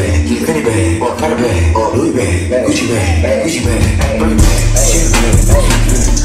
bag, Fendi bag, Prada bag, Louis bag, Gucci bag, Birkin bag, Chanel bag.